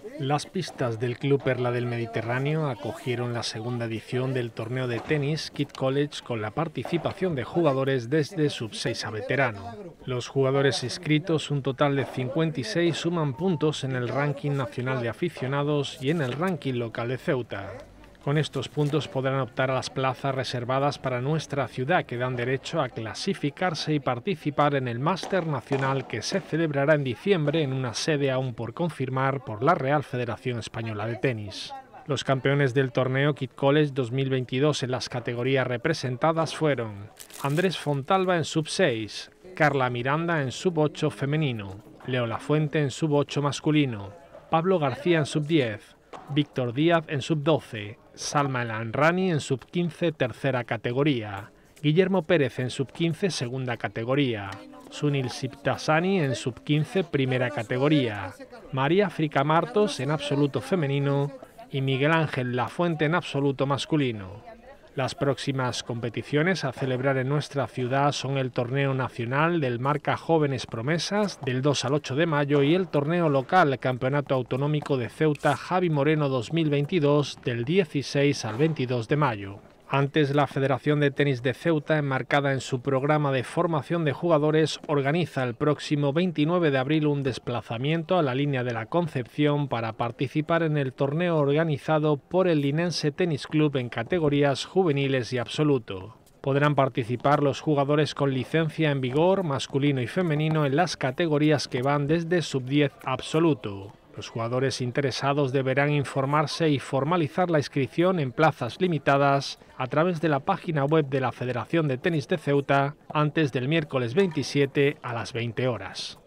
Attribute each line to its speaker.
Speaker 1: Las pistas del Club Perla del Mediterráneo acogieron la segunda edición del torneo de tenis Kid College con la participación de jugadores desde sub-6 a veterano. Los jugadores inscritos, un total de 56, suman puntos en el ranking nacional de aficionados y en el ranking local de Ceuta. Con estos puntos podrán optar a las plazas reservadas para nuestra ciudad, que dan derecho a clasificarse y participar en el Máster Nacional, que se celebrará en diciembre en una sede aún por confirmar por la Real Federación Española de Tenis. Los campeones del torneo Kid College 2022 en las categorías representadas fueron Andrés Fontalba en sub-6, Carla Miranda en sub-8 femenino, Leo Lafuente en sub-8 masculino, Pablo García en sub-10, Víctor Díaz en sub-12, Salma El Anrani en sub-15 tercera categoría, Guillermo Pérez en sub-15 segunda categoría, Sunil Siptasani en sub-15 primera categoría, María Frica Martos en absoluto femenino y Miguel Ángel Lafuente en absoluto masculino. Las próximas competiciones a celebrar en nuestra ciudad son el Torneo Nacional del Marca Jóvenes Promesas del 2 al 8 de mayo y el Torneo Local Campeonato Autonómico de Ceuta Javi Moreno 2022 del 16 al 22 de mayo. Antes, la Federación de Tenis de Ceuta, enmarcada en su programa de formación de jugadores, organiza el próximo 29 de abril un desplazamiento a la línea de la Concepción para participar en el torneo organizado por el Linense Tenis Club en categorías juveniles y absoluto. Podrán participar los jugadores con licencia en vigor, masculino y femenino, en las categorías que van desde sub-10 a absoluto. Los jugadores interesados deberán informarse y formalizar la inscripción en plazas limitadas a través de la página web de la Federación de Tenis de Ceuta antes del miércoles 27 a las 20 horas.